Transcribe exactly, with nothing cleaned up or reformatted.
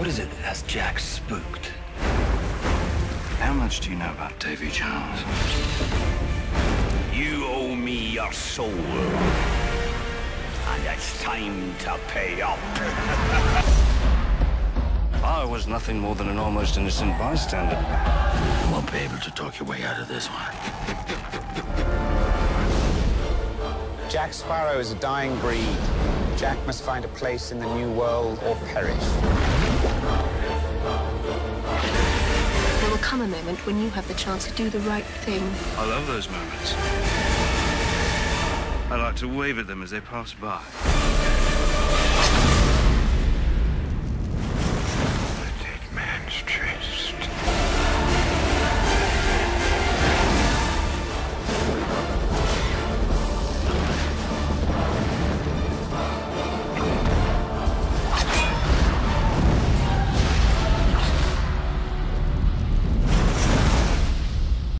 is it that has Jack spooked? How much do you know about Davy Jones? You owe me your soul. And it's time to pay up. I was nothing more than an almost innocent bystander. You won't be able to talk your way out of this one. Jack Sparrow is a dying breed. Jack must find a place in the new world or perish. There will come a moment when you have the chance to do the right thing. I love those moments. I like to wave at them as they pass by.